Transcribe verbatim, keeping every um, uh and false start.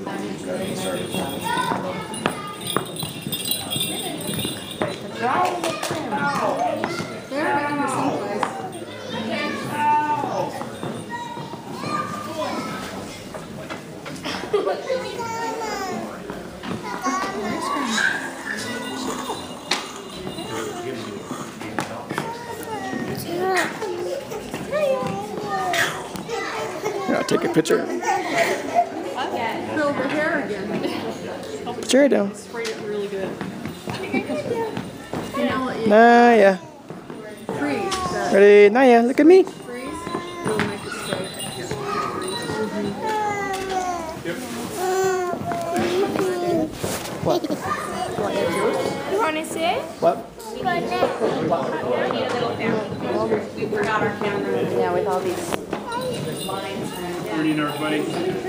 Yeah, take a picture. Fill the hair again. Put your hair down. Sprayed it really good. You know what? Naya. Freeze. That. Ready? Naya, look at me. Freeze. It'll make it stay. What? You want to see? What? We forgot our camera. Yeah, with all these lines. Morning, everybody.